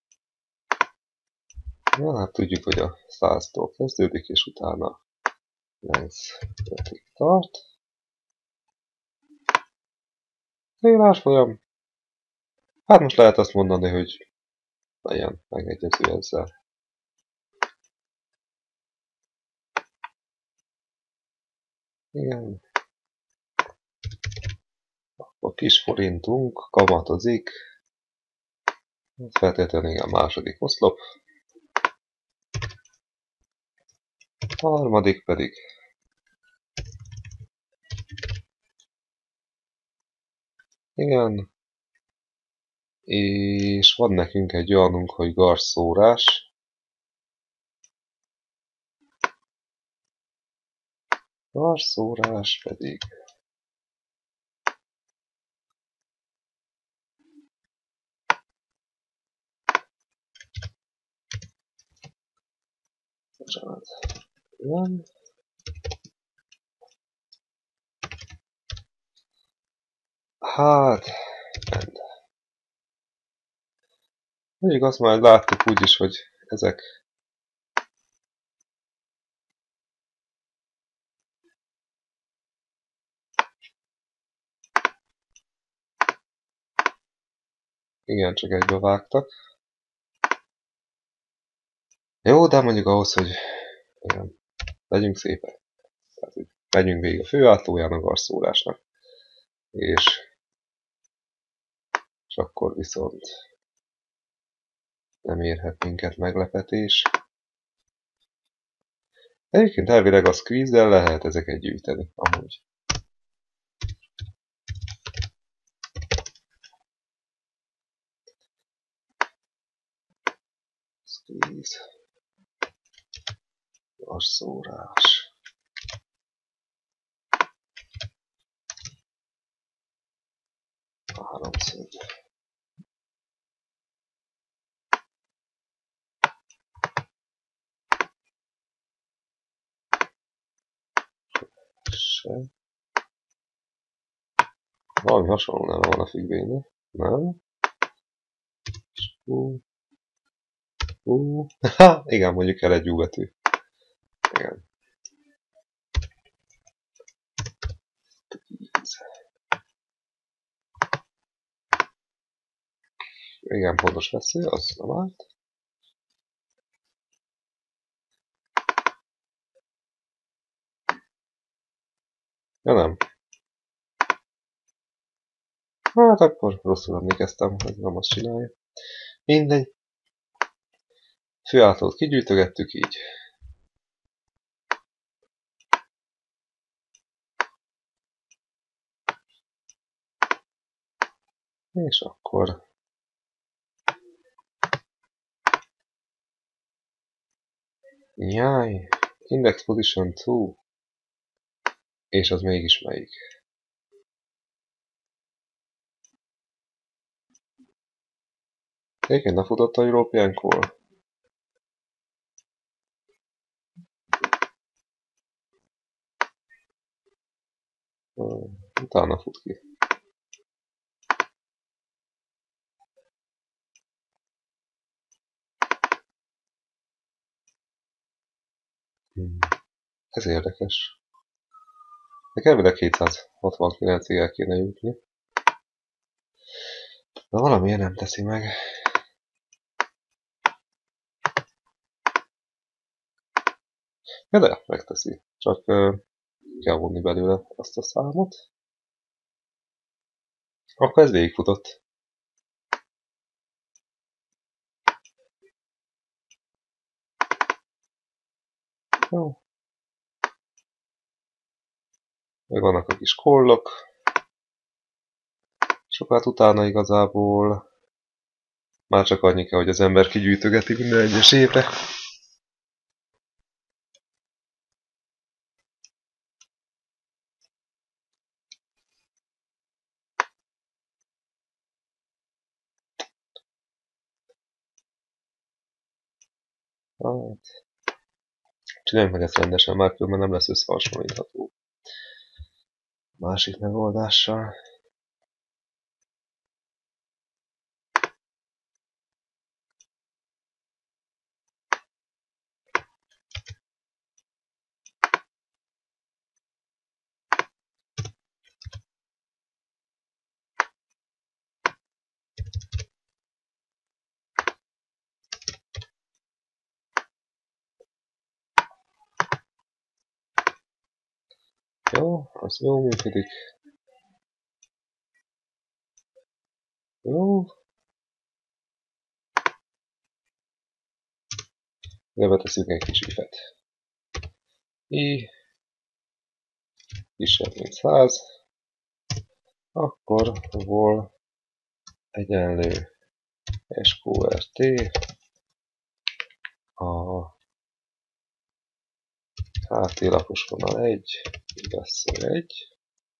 Ja, hát tudjuk, hogy a 100-tól kezdődik, és utána Ez 5-ig tart. Szélás folyam. Hát most lehet azt mondani, hogy legyen megegyező ezzel. Igen. A kis forintunk kamatozik. Ez feltétlenül a második oszlop. A harmadik pedig igen. És van nekünk egy olyanunk, hogy garszórás. Garszórás pedig bocsánat. Igen. Hát, rend. Mondjuk azt már láttuk úgyis, hogy ezek igen, csak egybevágtak. Jó, de mondjuk ahhoz, hogy igen, legyünk szépek. Tehát, hogy menjünk végig a főálltóján a garszórásnak. És akkor viszont nem érhet minket meglepetés. Egyébként elvileg a squeeze-del lehet ezeket gyűjteni, amúgy. Squeeze. Garszórás. Háromszög. Se. Valami hasonló nem van a függvénynek, nem? Ha, igen, mondjuk el egy U betű. Igen. Igen, pontos veszély, az nem állt. Ja nem. Hát akkor rosszul emlékeztem, hogy nem azt csinálja. Mindegy. Főálltót kigyűjtögettük így. És akkor jaj, index position 2. És az mégis melyik? Egyébként ne futott a European Core? Utána fut ki. Ez érdekes. De elvileg 269-ig el kéne jutni. De valamiért nem teszi meg. Ja de, megteszi. Csak kell vonni belőle azt a számot. Akkor ez végigfutott. Jó. Meg vannak a kis kollok. Sokat utána igazából már csak annyi kell, hogy az ember kigyűjtögeti minden egyes évre. Hát, csináljunk meg ezt rendesen, már különben nem lesz összehasonlítható másik megoldással. Jó, az jó működik. Jó. Ide beteszünk egy kis ifet. I kisebb mint 100. Akkor vol egyenlő sqrt a ht lapos vonal 1, vesző 1,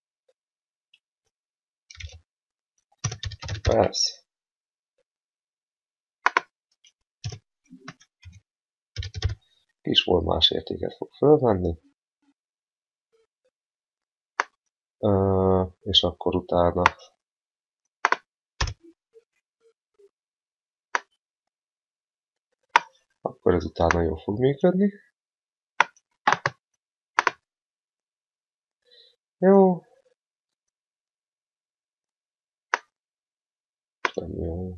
persze. Kis vol más értéket fog fölvenni, és akkor utána ez utána jól fog működni. Jó. Nem jó.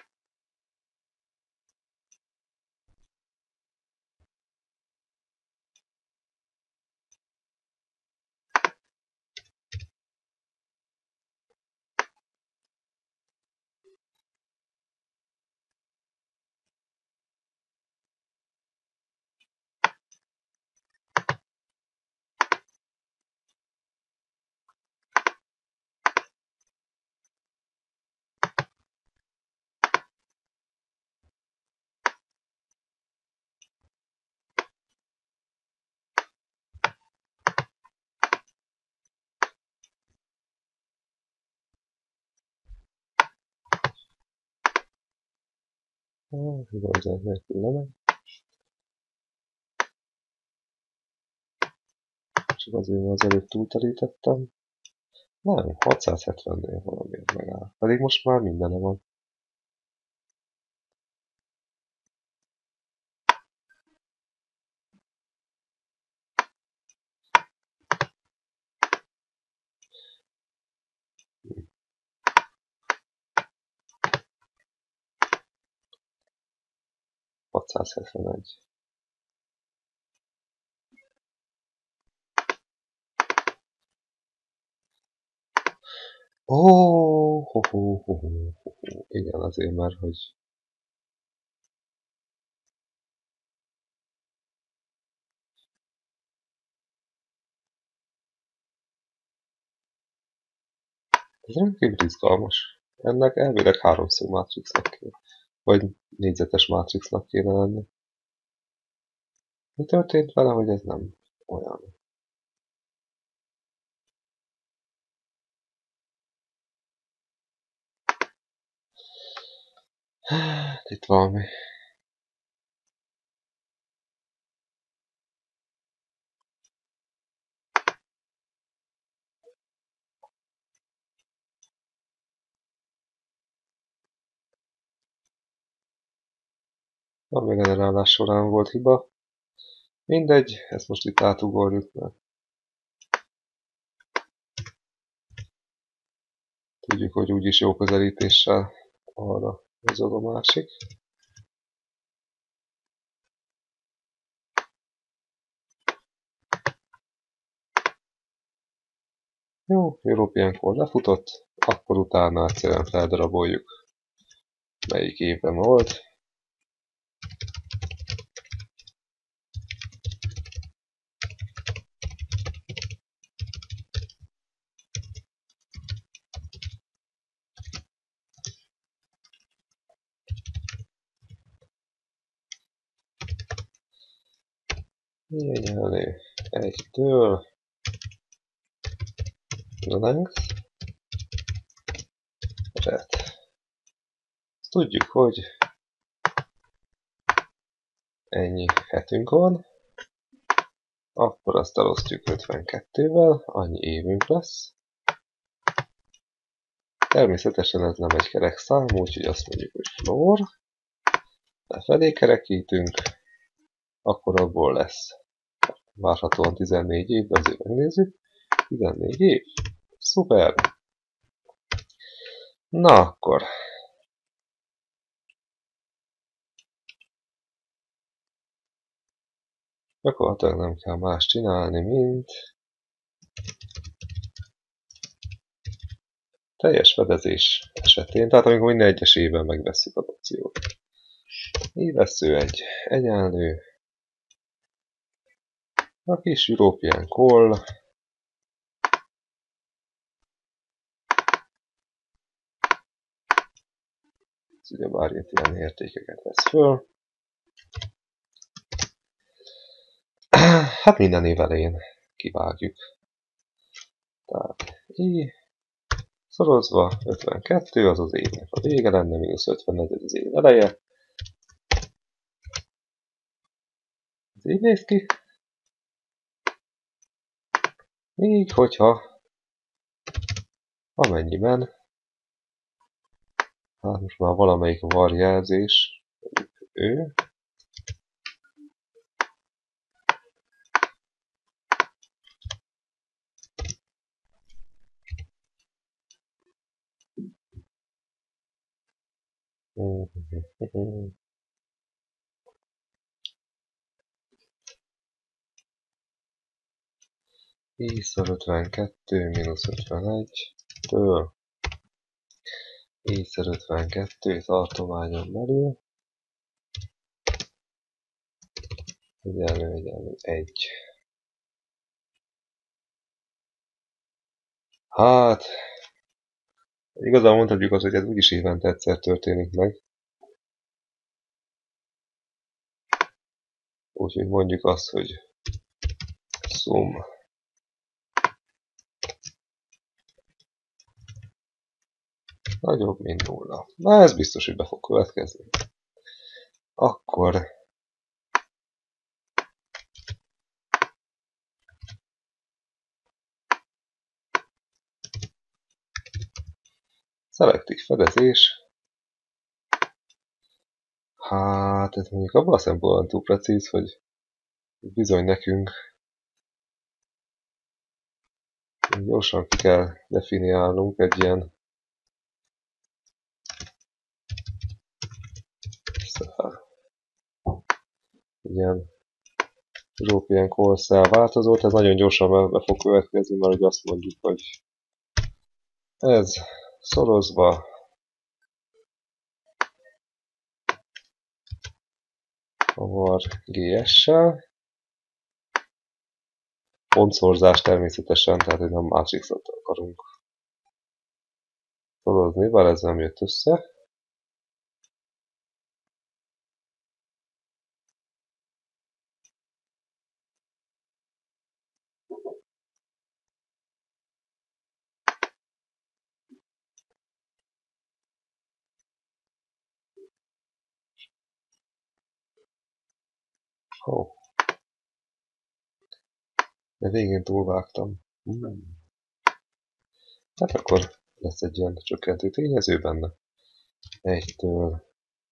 Igazán nélkül nem. Csak azért, mert az előtt túlterítettem. Nem, 670-nél valamiért megáll. Pedig most már mindene van. ...671. Igen, azért már, hogy... Ez rendkívül izgalmas. Ennek elvileg háromszög mátrixnak kéne. Vagy négyzetes mátrixnak kéne lenni. Mi történt vele, hogy ez nem olyan? Hát itt valami. A generálás során volt hiba. Mindegy, ezt most itt átugorjuk, mert tudjuk, hogy úgyis jó közelítéssel arra mozog a másik. Jó, European Core lefutott, akkor utána egyszerűen feldaraboljuk, melyik évben volt. Egyenlő 1-től length ret. Azt tudjuk, hogy ennyi hetünk van, akkor azt elosztjuk 52-vel, annyi évünk lesz. Természetesen ez nem egy kerek szám, úgyhogy azt mondjuk, hogy floor. Lefelé kerekítünk, akkor abból lesz várhatóan 14 év, de azért megnézzük. 14 év? Szuper! Na akkor. Gyakorlatilag nem kell más csinálni, mint Teljes fedezés esetén, tehát amikor minden egyes évben megvesszük az opciót. Így vesző egy egyenlő. A kis European Call. Ez ugyebár itt ilyen értékeket vesz föl. Hát minden év elején kivágjuk. Tehát így szorozva 52, az az évnek a vége lenne, mínusz 54 az év eleje. Ez így néz ki. Így, hogyha amennyiben, hát most már valamelyik varjelzés, ő, i-szor 52 mínusz 51-től i-szor 52 tartományon belül egyenlő 1. Hát, igazán mondhatjuk azt, hogy ez úgyis évente egyszer történik meg. Úgyhogy mondjuk azt, hogy sum nagyobb, mint 0. Na ez biztos, hogy be fog következni. Akkor szelektív fedezés. Hát ez mondjuk abban a szempontból túl precíz, hogy bizony nekünk gyorsan ki kell definiálnunk egy ilyen European Call változót, ez nagyon gyorsan be fog következni, mert hogy azt mondjuk, hogy ez szorozva a var GS-sel, pontszorzás természetesen, tehát hogy nem matrixot akarunk szorozni, bár ez nem jött össze. Oh. De végén túlvágtam. Hát akkor lesz egy ilyen csökkentő tényező benne. 1-től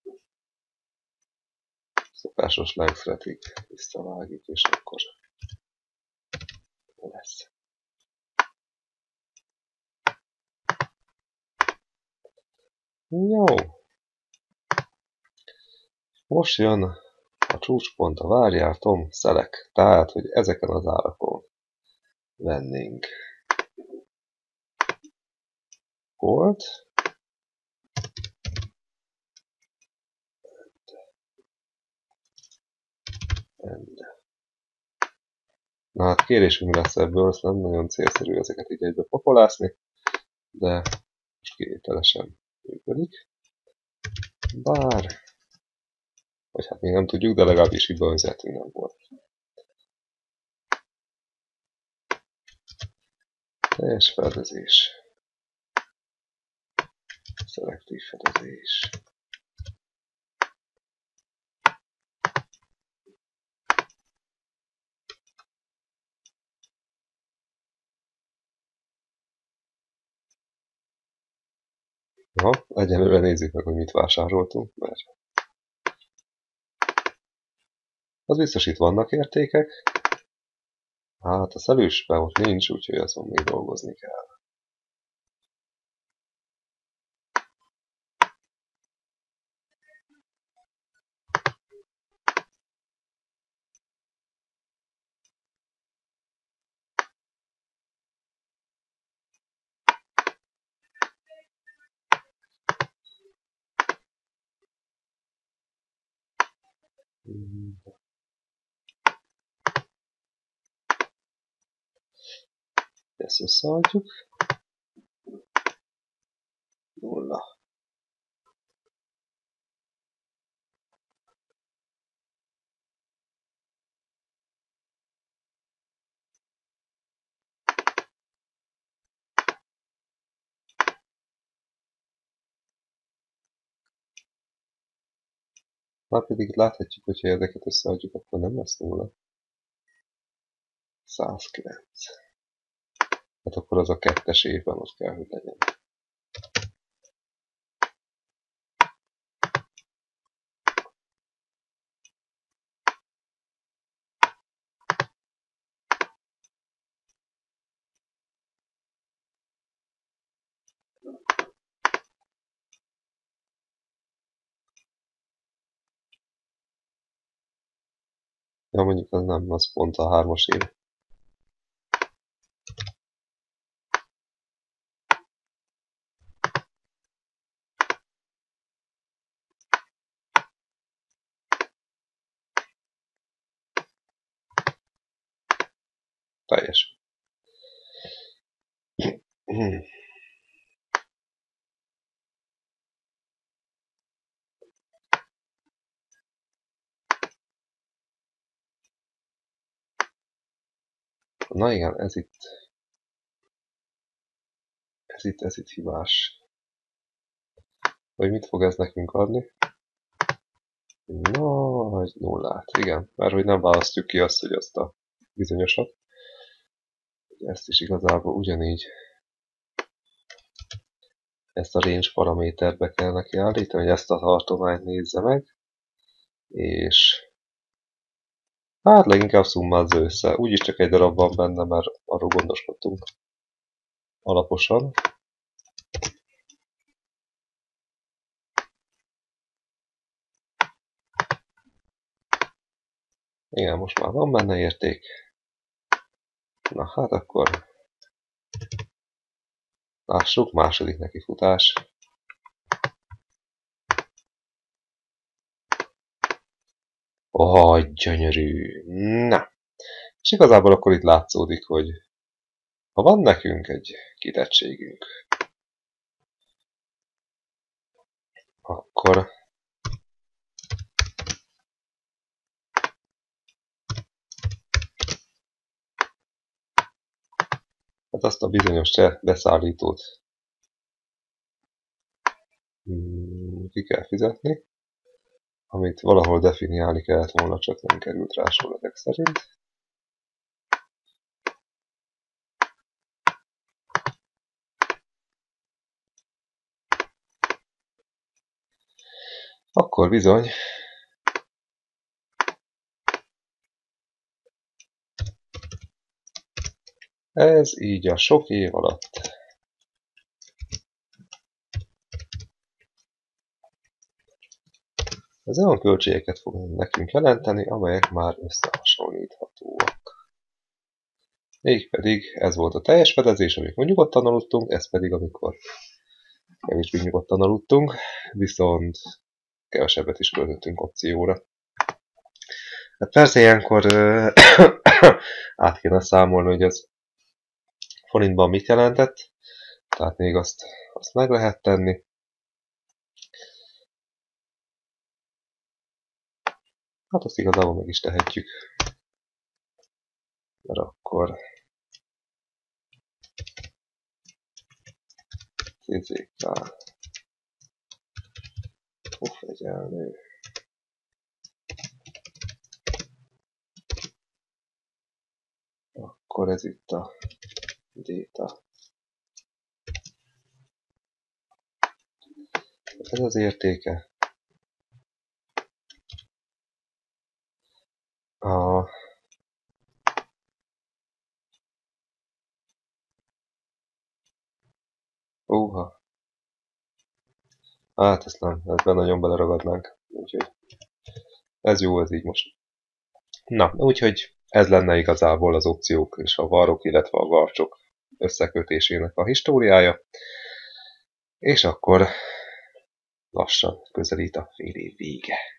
szokásos lengthretig visszavágjuk, és akkor lesz. Jó. Most jön a csúcspont, a várjátom, szelek. Tehát, hogy ezeken az árakon vennénk gold. Na hát kérésünk lesz ebből, nem nagyon célszerű ezeket így egybe pakolászni, de most kivételesen működik. Bár, vagy hát még nem tudjuk, de legalábbis hibahelyzetünk nem volt. Teljes fedezés. Szelektív fedezés. Na, egyelőre nézzük meg, hogy mit vásároltunk, mert az biztos itt vannak értékek. Hát a szelősben ott nincs, úgyhogy azon még dolgozni kell. Ezt összeadjuk. 0. Már pedig láthatjuk, hogyha ezeket összeadjuk, akkor nem lesz 0. 109. Hát akkor az a 2-es évben ott kell, hogy legyen. Ja, mondjuk az nem, az pont a 3-as év. Teljes. Na igen, ez itt hibás. Vagy mit fog ez nekünk adni? Nagy nullát, igen. Mert hogy nem választjuk ki azt, hogy azt a bizonyosat. Ezt is igazából ugyanígy ezt a range paramétert be kell neki állítani, hogy ezt a tartományt nézze meg. És hát leginkább szummázza össze. Úgyis csak egy darab van benne, mert arról gondoskodtunk alaposan. Igen, most már van benne érték. Na hát akkor lássuk, második nekifutás. Gyönyörű! Na! És igazából akkor itt látszódik, hogy ha van nekünk egy kitettségünk, akkor hát azt a bizonyos beszállítót ki kell fizetni, amit valahol definiálni kellett volna, csak nem került rá sor ezek szerint. Akkor bizony ez így a sok év alatt ez olyan költségeket fog nekünk jelenteni, amelyek már összehasonlíthatóak. Mégpedig ez volt a teljes fedezés, amikor nyugodtan aludtunk, ez pedig amikor kevésbé nyugodtan aludtunk, viszont kevesebbet is költöttünk opcióra. Hát persze ilyenkor át kéne számolni, hogy ez forintban mit jelentett, tehát még azt meg lehet tenni. Hát azt igazából meg is tehetjük. Mert akkor CZK egyenlő akkor ez itt a data. Ez az értéke. Hát ezt nem, ebben nagyon beleragadnánk. Úgyhogy ez jó, ez így most. Na, úgyhogy ez lenne igazából az opciók és a varok, illetve a garcsok összekötésének a históriája. És akkor lassan közelít a fél év vége.